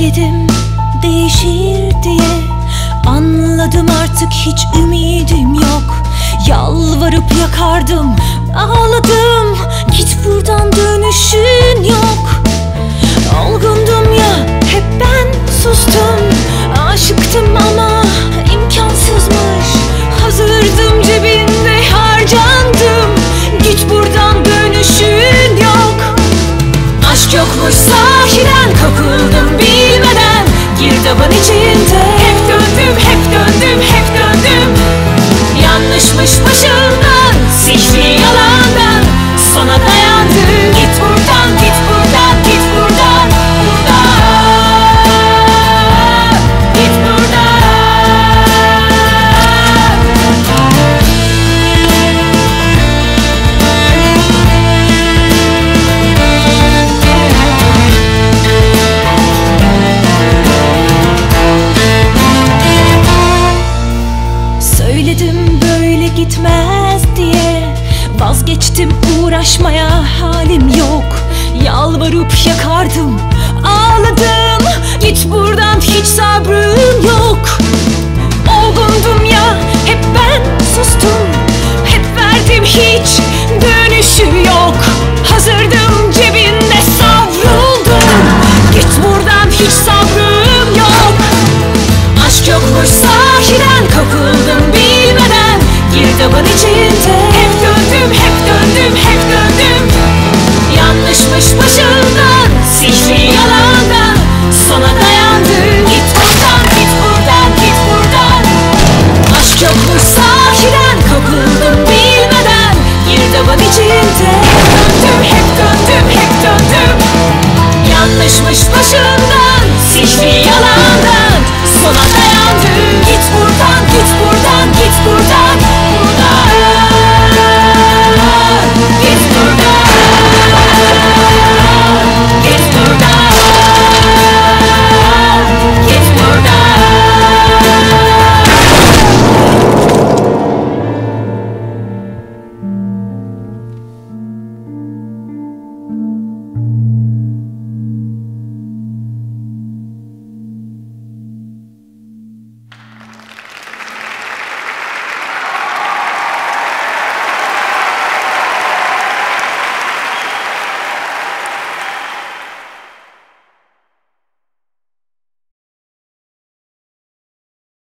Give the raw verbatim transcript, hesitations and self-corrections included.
Söyledim değişir diye, anladım artık hiç ümidim yok. Yalvarıp yakardım, ağladım, git buradan dönüşün yok. Olgundum ya, hep ben sustum. Aşıktım ama imkansızmış. Hazırdım, cebinde harcandım. Git buradan dönüşün yok. Aşk yokmuş sahiden, kapıldım bilmeden. Girdabın içinde hep döndüm, hep döndüm, hep döndüm. Yanlışmış başımdan, sihri yalandan sona dayandım. Git buradan, git buradan, git buradan, buradan. Git buradan. Söyledim böyle gitmez diye, vazgeçtim uğraşmaya, halim yok. Yalvarıp yakardım, ağladım, git buradan hiç sabrım yok. Olgundum ya, hep ben sustum. Hep verdim, hiç dönüşü yok. Hazırdım, cebinde savruldum. Git buradan hiç sabrım yok. Aşk yokmuş sahiden, kapıldım bilmeden. Girdabın içinde hep döndüm, hep döndüm, hep döndüm. Yanlışmış başımdan, sihri yalandan sona dayandım. Git buradan, git buradan, git buradan. Aşk yokmuş sahiden, kapıldım bilmeden. Girdabın içinde hep döndüm, hep döndüm, hep döndüm. Yanlışmış başımdan, sihri yalandan sona dayandım.